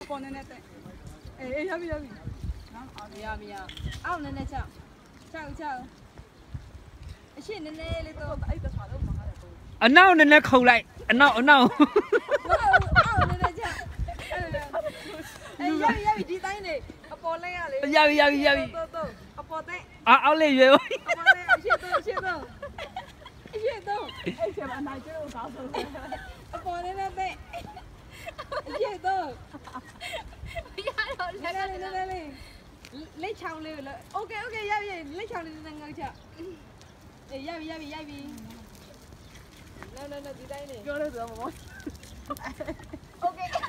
ပေါ်နေတဲ့အေးရပြီနော်မရအောက်နည်းနည်းချောက်အရှိနည်းနည်းလေးတော့အဲ့ဒါဆိုတော့မှားတယ်အနောက်နည်းနည်းခုံလိုက်အနောက်အောက်နည်းနည်းချောက်အေးရပြီဒီတိုင်းနေအပေါ်လဲရလေရပြီတော့အပေါ်တဲ့အောက်လေးရွယ်အပေါ်တဲ့အရှိတော့အဲ့ချက်မနိုင်ကျတော့ကောင်းဆုံးအပေါ်နေတဲ့တဲ့အရှိတော့ရတော့လက်ချောင်းလေးโอเคရပြီလက်ချောင်းလေးနဲ့ငါချအေးရပြီနော်ဒီတိုင်းနေပြောလို့ဆိုတော့မမောโอเค